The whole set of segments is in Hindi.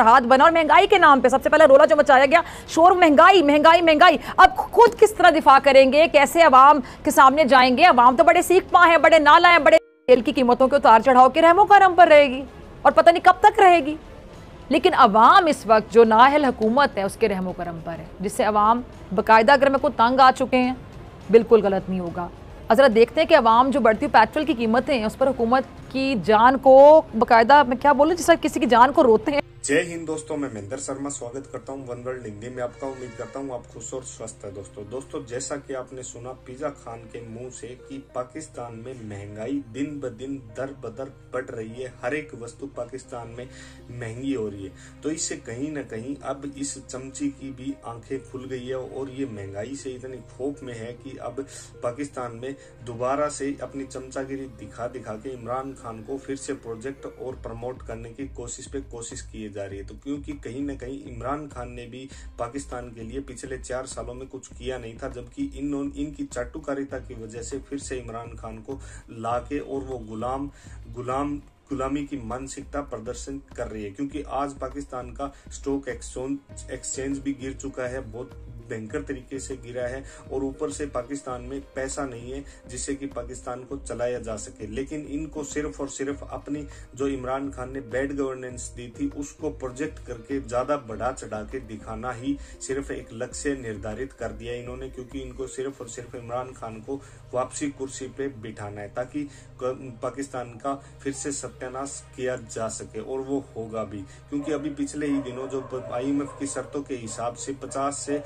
इत्तेहाद बना और महंगाई के नाम पे सबसे पहला रोला जो मचाया गया, शोर महंगाई महंगाई महंगाई। अब खुद किस तरह दिफा करेंगे, कैसे अवाम के सामने जाएंगे? अवाम तो बड़े सीख पा हैं, बड़े नाला हैं, बड़े तेल की कीमतों के उतार चढ़ाव के रहमो करम पर रहेगी और पता नहीं कब तक रहेगी। लेकिन अवाम इस वक्त जो नाअहल हुकूमत है उसके रहमो करम पर है, जिससे अवाम बाकायदा अगर मैं को तंग आ चुके हैं, बिल्कुल गलत नहीं होगा। ज़रा देखते हैं कि अवाम जो बढ़ती हुई पेट्रोल की कीमतें हैं उस पर हुकूमत की जान को बाकायदा, मैं क्या बोलूँ, जिस किसी की जान को रोते हैं। जय हिंद दोस्तों, मैं महेंद्र शर्मा स्वागत करता हूं वन वर्ल्ड हिंदी में आपका। उम्मीद करता हूं आप खुश और स्वस्थ है। दोस्तों जैसा कि आपने सुना पिज़्ज़ा खान के मुंह से कि पाकिस्तान में महंगाई दिन ब दिन दर बदर बढ़ रही है, हर एक वस्तु पाकिस्तान में महंगी हो रही है। तो इससे कहीं ना कहीं अब इस चमची की भी आंखें खुल गई है और ये महंगाई से इतनी खौफ में है कि अब पाकिस्तान में दोबारा से अपनी चमचागिरी दिखा दिखा के इमरान खान को फिर से प्रोजेक्ट और प्रमोट करने की कोशिश की जा रही है। तो क्योंकि कहीं ना कहीं इमरान खान ने भी पाकिस्तान के लिए पिछले 4 सालों में कुछ किया नहीं था, जबकि इनकी चाटुकारिता की वजह से फिर से इमरान खान को लाके और वो गुलामी की मानसिकता प्रदर्शन कर रही है। क्योंकि आज पाकिस्तान का स्टॉक एक्सचेंज भी गिर चुका है, बहुत भयंकर तरीके से गिरा है, और ऊपर से पाकिस्तान में पैसा नहीं है जिससे कि पाकिस्तान को चलाया जा सके। लेकिन इनको सिर्फ और सिर्फ अपनी जो इमरान खान ने बैड गवर्नेंस दी थी उसको प्रोजेक्ट करके ज्यादा बढ़ा चढ़ा के दिखाना ही सिर्फ एक लक्ष्य निर्धारित कर दिया इन्होंने, क्योंकि इनको सिर्फ और सिर्फ इमरान खान को वापसी कुर्सी पे बिठाना है ताकि पाकिस्तान का फिर से सत्यानाश किया जा सके, और वो होगा भी। क्योंकि अभी पिछले ही दिनों जो IMF की शर्तों के हिसाब से 50 से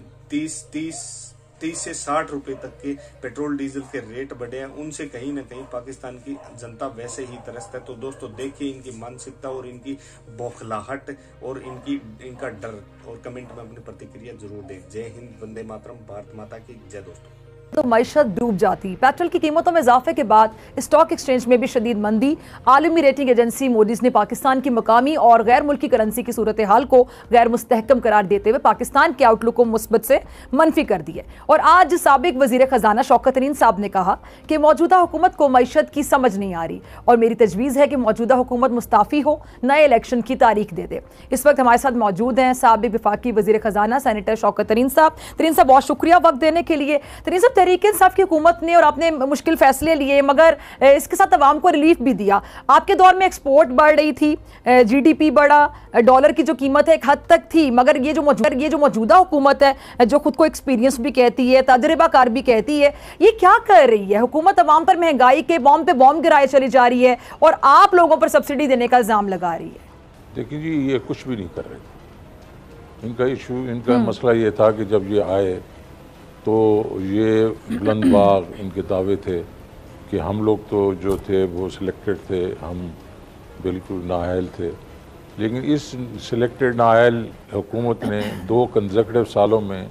30 से 60 रुपए तक के पेट्रोल डीजल के रेट बढ़े हैं, उनसे कहीं ना कहीं पाकिस्तान की जनता वैसे ही त्रस्त है। तो दोस्तों देखिए इनकी मानसिकता और इनकी बौखलाहट और इनका डर, और कमेंट में अपनी प्रतिक्रिया जरूर दें। जय हिंद, वंदे मातरम, भारत माता की जय। दोस्तों तो मईशत डूब जाती। पेट्रोल की कीमतों में इजाफे के बाद स्टॉक एक्सचेंज में भी शदीद मंदी। आलमी रेटिंग एजेंसी मूडीज ने पाकिस्तान की मकामी और गैर मुल्की करेंसी की सूरत हाल को गैर मुस्तहकम करार देते हुए पाकिस्तान के आउटलुक को मुस्बत से मनफी कर दिए। और आज साबिक वजीर खजाना शौकत तरीन साहब ने कहा कि मौजूदा हुकूमत को मईशत की समझ नहीं आ रही और मेरी तजवीज़ है कि मौजूदा हुकूमत मुस्ताफ़ी हो, नए इलेक्शन की तारीख दे दे। इस वक्त हमारे साथ मौजूद हैं साबिक वफाकी वजीर खजाना सेनेटर शौकत तरीन साहब। तरीन साहब बहुत शुक्रिया वक्त देने के लिए। तरीन साहब, तहरीक इंसाफ की हुकूमत ने और आपने मुश्किल फैसले लिए मगर इसके साथ अवाम को रिलीफ भी दिया। आपके दौर में एक्सपोर्ट बढ़ रही थी, GDP बढ़ा, डॉलर की जो कीमत है एक हद तक थी, मगर ये जो मौजूदा हुकूमत है जो खुद को एक्सपीरियंस भी कहती है, तजुर्बाकार भी कहती है, ये क्या कर रही है? हुकूमत अवाम पर महंगाई के बॉम्ब पे बॉम्ब गिराए चली जा रही है और आप लोगों पर सब्सिडी देने का इल्जाम लगा रही है। देखिए जी, ये कुछ भी नहीं कर रहे थे। इनका इशू, इनका मसला ये था कि जब ये आए तो ये बुलंद बाग इनके दावे थे कि हम लोग तो जो थे वो सिलेक्टेड थे, हम बिल्कुल नाअहल थे। लेकिन इस सिलेक्टेड नाअहल हुकूमत ने 2 कंसेक्यूटिव सालों में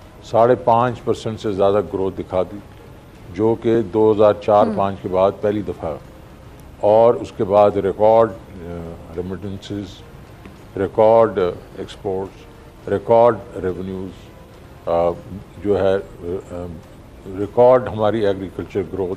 5.5% से ज़्यादा ग्रोथ दिखा दी, जो कि 2004-05 के बाद पहली दफ़ा, और उसके बाद record remittances, record exports, record revenues, जो है रिकॉर्ड हमारी agriculture growth,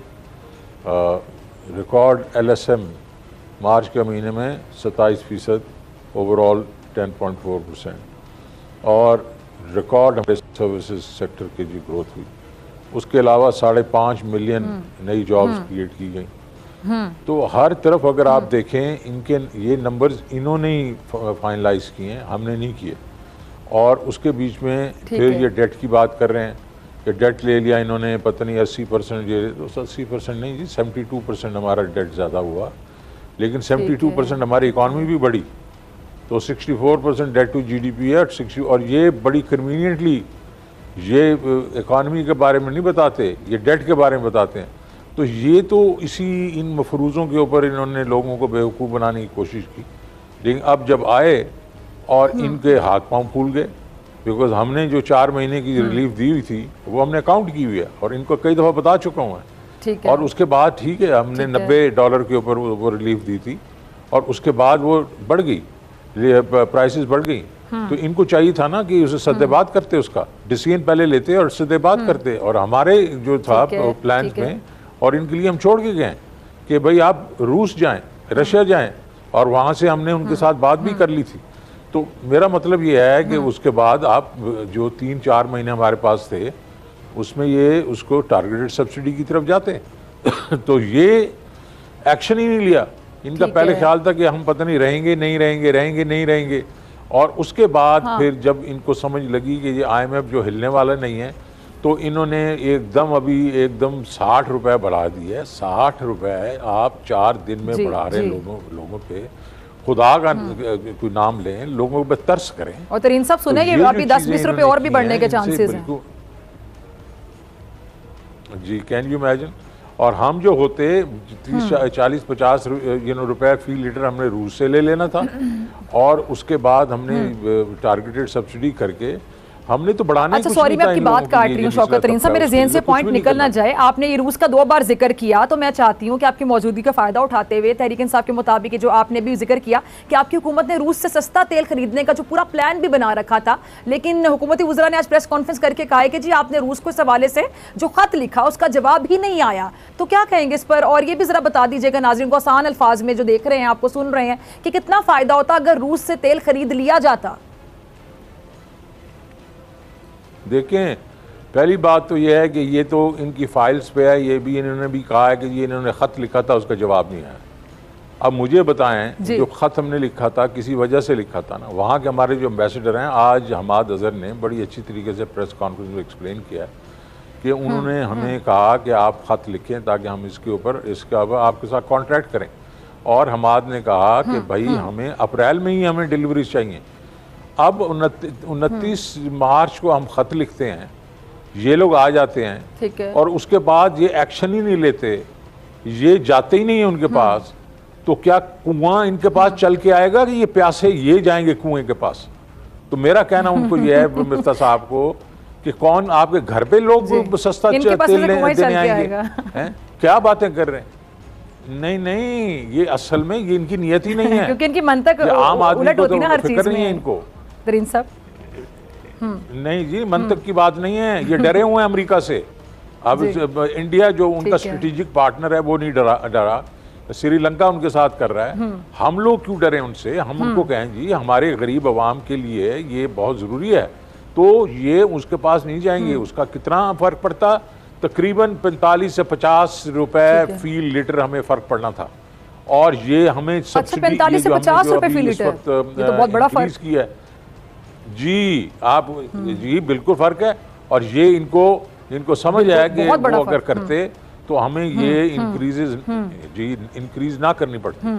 record LSM March के महीने में 27%, ओवरऑल 10.4%, और रिकॉर्ड हमारे सर्विसेज सेक्टर की जो ग्रोथ हुई। उसके अलावा 5.5 मिलियन नई जॉब्स क्रिएट की गई। तो हर तरफ अगर आप देखें इनके ये नंबर्स इन्होंने ही फाइनलाइज किए हैं, हमने नहीं किए। और उसके बीच में फिर ये डेट की बात कर रहे हैं कि डेट ले लिया इन्होंने, पता नहीं 80%, ये तो 80% नहीं जी, 72% हमारा डेट ज़्यादा हुआ, लेकिन 72% हमारी इकॉनमी भी बढ़ी, तो 64% डेट टू GDP है। और ये बड़ी कन्वीनियंटली ये इकॉनमी के बारे में नहीं बताते, ये डेट के बारे में बताते हैं। तो ये तो इसी इन मफरूज़ों के ऊपर इन्होंने लोगों को बेवकूफ़ बनाने की कोशिश की। लेकिन अब जब आए और इनके हाथ पांव फूल गए, बिकॉज हमने जो 4 महीने की रिलीफ दी हुई थी वो हमने अकाउंट की हुई है और इनको कई दफ़ा बता चुका हूँ मैं। और उसके बाद ठीक है, हमने $90 के ऊपर वो रिलीफ दी थी और उसके बाद वो बढ़ गई, प्राइसेस बढ़ गई। तो इनको चाहिए था ना कि उसे सद्देबात करते, उसका डिसीजन पहले लेते और सद्देबात करते। और हमारे जो था प्लान में, और इनके लिए हम छोड़ के गए कि भाई आप रूस जाएं, रशिया जाएं, और वहाँ से हमने उनके साथ बात भी कर ली थी। तो मेरा मतलब ये है कि उसके बाद आप जो 3-4 महीने हमारे पास थे उसमें ये उसको टारगेटेड सब्सिडी की तरफ जाते तो ये एक्शन ही नहीं लिया। इनका पहले ख्याल था कि हम पता नहीं रहेंगे नहीं रहेंगे, रहेंगे नहीं रहेंगे, और उसके बाद फिर जब इनको समझ लगी कि ये IMF जो हिलने वाला नहीं है तो इन्होंने एकदम 60 रुपए बढ़ा दिए। 60 रुपए आप 4 दिन में बढ़ा रहे लोगों पे, खुदा का कोई नाम लें, लोगों पे तरस करें। और तरीन साहब सुने कि अभी 10-20 रुपए और भी बढ़ने के चांसेस हैं। जी, कैन यू इमेजिन। और हम जो होते 30-40-50 रुपए फी लीटर हमने रूस से ले लेना था, और उसके बाद हमने टारगेटेड सब्सिडी करके हमने तो बढ़ाने। अच्छा सॉरी, मैं आपकी बात काट रही हूँ शौकत तरीन साहब, मेरे ज़हन से पॉइंट निकल ना जाए। आपने ये रूस का 2 बार जिक्र किया, तो मैं चाहती हूँ कि आपकी मौजूदगी का फायदा उठाते हुए तहरीक इंसाफ के मुताबिक जो आपने भी जिक्र किया कि आपकी हुकूमत ने रूस से सस्ता तेल खरीदने का जो पूरा प्लान भी बना रखा था, लेकिन हुकूमती वज़रा ने आज प्रेस कॉन्फ्रेंस करके कहा है कि जी आपने रूस को इस हवाले से जो खत लिखा उसका जवाब ही नहीं आया। तो क्या कहेंगे इस पर? और ये भी जरा बता दीजिएगा नाज़रीन को आसान अल्फाज में, जो देख रहे हैं आपको सुन रहे हैं, कि कितना फायदा होता अगर रूस से तेल खरीद लिया जाता। देखें, पहली बात तो यह है कि ये तो इनकी फाइल्स पे है, ये भी इन्होंने भी कहा है कि ये इन्होंने ख़त लिखा था उसका जवाब नहीं आया। अब मुझे बताएं, जो ख़त हमने लिखा था किसी वजह से लिखा था ना, वहाँ के हमारे जो एम्बेसडर हैं, आज हमाद अज़हर ने बड़ी अच्छी तरीके से प्रेस कॉन्फ्रेंस में एक्सप्लेन किया कि उन्होंने हमें कहा कि आप ख़त लिखें ताकि हम इसके ऊपर आपके साथ कॉन्ट्रैक्ट करें, और हमाद ने कहा कि भाई हमें अप्रैल में ही हमें डिलीवरीज चाहिए। अब 29 मार्च को हम खत लिखते हैं, ये लोग आ जाते हैं, ठीक है, और उसके बाद ये एक्शन ही नहीं लेते, ये जाते ही नहीं है उनके पास। तो क्या कुआं इनके पास चल के आएगा कि ये प्यासे ये जाएंगे कुएं के पास? तो मेरा कहना उनको ये है मिफ्ता साहब को कि कौन आपके घर पे लोग सस्ता तेल देने आएंगे? क्या बातें कर रहे हैं? नहीं, ये असल में ये इनकी नियत ही नहीं है, क्योंकि इनकी मंतक आम आदमी को तो फिक्र नहीं है इनको। तरीन साहब नहीं जी, मंतक की बात नहीं है, ये डरे हुए हैं अमेरिका से। अब इंडिया जो उनका स्ट्रेटेजिक पार्टनर है वो नहीं डरा, श्रीलंका उनके साथ कर रहा है। हम लोग क्यों डरे उनसे? हम उनको कहें जी हमारे गरीब आवाम के लिए ये बहुत ज़रूरी है, तो ये उसके पास नहीं जाएंगे। उसका कितना फ़र्क पड़ता? तकरीबन 45 से 50 रुपए फी लीटर हमें फ़र्क पड़ना था, और ये हमें सब्सिडी 45 से 50 रुपए फी लीटर, ये तो बहुत बड़ा फर्क की है जी। आप जी बिल्कुल फ़र्क है, और ये इनको समझ आया कि वो अगर करते तो हमें ये इंक्रीज ना करनी पड़ती।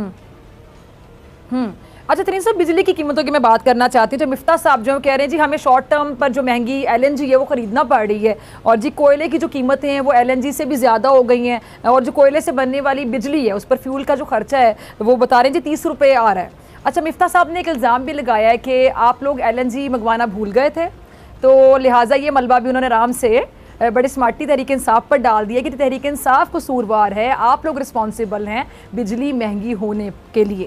अच्छा तरीन साहब, बिजली की कीमतों की मैं बात करना चाहती हूँ। जो मिफ्ता साहब जो कह रहे हैं जी हमें शॉर्ट टर्म पर जो महंगी LNG है वो खरीदना पड़ रही है, और जी कोयले की जो कीमतें हैं वो LNG से भी ज़्यादा हो गई हैं, और जो कोयले से बनने वाली बिजली है उस पर फ्यूल का जो खर्चा है वो बता रहे हैं जी 30 रुपये आ रहा है। अच्छा, मिफ्ता साहब ने एक इल्ज़ाम भी लगाया है कि आप लोग LNG मंगवाना भूल गए थे, तो लिहाजा ये मलबा भी उन्होंने आराम से बड़े स्मार्टी तहरीक इंसाफ पर डाल दिया कि तहरीक इंसाफ कसूरवार है, आप लोग रिस्पॉन्सिबल हैं बिजली महंगी होने के लिए।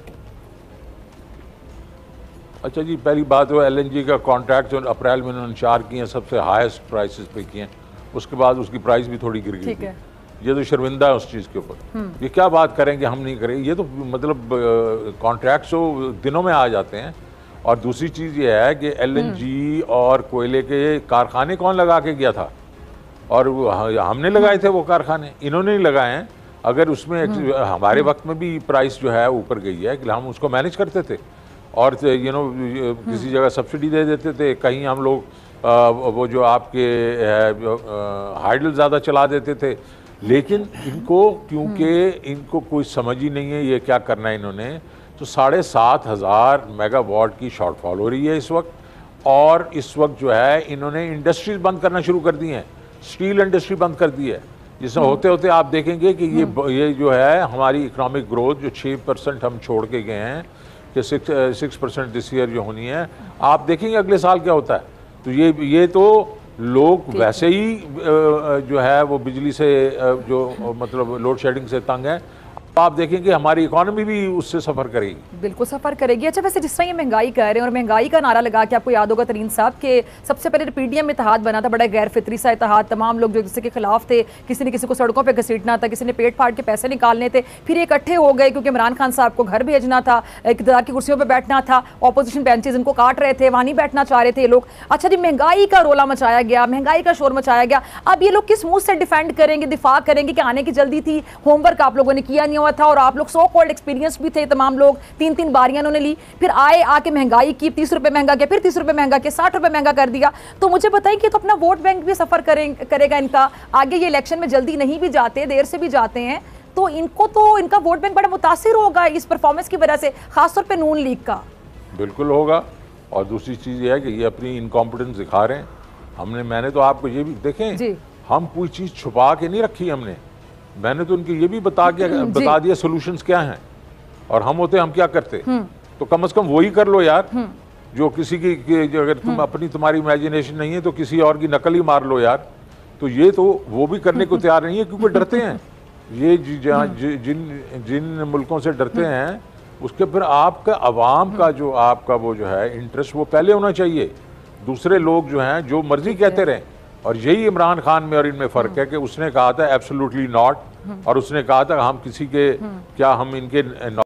अच्छा जी, पहली बात वो LNG का कॉन्ट्रैक्ट जो अप्रैल में उन्होंने 4 किए हैं, सबसे हाईएस्ट प्राइसेस पे किए हैं, उसके बाद उसकी प्राइस भी थोड़ी गिर गई थी। ये तो शर्मिंदा है उस चीज़ के ऊपर। ये क्या बात करेंगे हम नहीं करेंगे, ये तो मतलब कॉन्ट्रैक्ट जो दिनों में आ जाते हैं। और दूसरी चीज़ ये है कि LNG और कोयले के कारखाने कौन लगा के गया था? और हमने लगाए थे वो कारखाने, इन्होंने नहीं लगाए हैं। अगर उसमें हमारे वक्त में भी प्राइस जो है ऊपर गई है कि हम उसको मैनेज करते थे, और किसी जगह सब्सिडी दे देते थे, कहीं हम लोग वो जो आपके हाइडल ज़्यादा चला देते थे। लेकिन इनको क्योंकि इनको कोई समझ ही नहीं है ये क्या करना है इन्होंने, तो 7,500 मेगावाट की शॉर्टफॉल हो रही है इस वक्त। और इस वक्त जो है इन्होंने इंडस्ट्रीज बंद करना शुरू कर दी हैं, स्टील इंडस्ट्री बंद कर दी है, जिसमें होते होते आप देखेंगे कि ये जो है हमारी इकोनॉमिक ग्रोथ जो 6% हम छोड़ के गए हैं कि 6% दिस ईयर जो होनी है, आप देखेंगे अगले साल क्या होता है। तो ये तो लोग वैसे ही जो है वो बिजली से जो मतलब लोड शेडिंग से तंग है। आप देखेंगे हमारी इकोनॉमी भी उससे सफ़र करेगी। बिल्कुल सफ़र करेगी। अच्छा, वैसे जिस तरह ये महंगाई कर रहे हैं और महंगाई का नारा लगा के, आपको याद होगा तरीन साहब के सबसे पहले पीडीएम में इत्तेहाद बना था, बड़ा गैर फितरी सा इत्तेहाद, तमाम लोग जो जिसके खिलाफ थे, किसी ने किसी को सड़कों पर घसीटना था, किसी ने पेट फाड़ के पैसे निकालने थे, फिर इकट्ठे हो गए क्योंकि इमरान खान साहब को घर भेजना था, इक़्तिदार की कुर्सियों पर बैठना था, ऑपोजिशन बेंचेज इनको काट रहे थे, वहाँ नहीं बैठना चाह रहे थे ये लोग। अच्छा जी, महंगाई का रोला मचाया गया, महंगाई का शोर मचाया गया, अब ये लोग किस मुंह से डिफेंड करेंगे, दिफा करेंगे कि आने की जल्दी थी, होमवर्क आप लोगों ने किया नहीं हुआ था, और आप लोग सो कॉल्ड एक्सपीरियंस भी थे, तमाम लोग 3-3 बारियां उन्होंने ली, फिर आए आके महंगाई की, 30 रुपए महंगा किया, फिर 30 रुपए महंगा किया, 60 रुपए महंगा कर दिया। तो मुझे बताएं कि तो अपना वोट बैंक भी सफर करेगा इनका आगे, ये इलेक्शन में जल्दी नहीं भी जाते, देर से भी जाते हैं, तो इनको तो इनका वोट बैंक बड़ा मुतासिर होगा इस परफॉर्मेंस की वजह से, खासतौर पर नून लीग का। बिल्कुल होगा। और दूसरी चीज़ ये है कि ये अपनी इनकॉम्पिटेंस दिखा रहे हैं। मैंने तो आपको ये भी देखें, हम कोई चीज़ छुपा के नहीं रखी हमने, मैंने तो उनकी ये भी बता दिया सोल्यूशंस क्या हैं, और हम होते हम क्या करते। तो कम से कम वही कर लो यार, जो किसी की अगर तुम्हारी इमेजिनेशन नहीं है तो किसी और की नकल ही मार लो यार। तो ये तो वो भी करने को तैयार नहीं है क्योंकि डरते हैं ये जिन मुल्कों से डरते हैं, उसके फिर आपका अवाम का जो आपका वो जो है इंटरेस्ट वो पहले होना चाहिए। दूसरे लोग जो हैं जो मर्जी कहते रहें, और यही इमरान खान में और इनमें फ़र्क है कि उसने कहा था एब्सोल्युटली नॉट, और उसने कहा था हम किसी के क्या हम इनके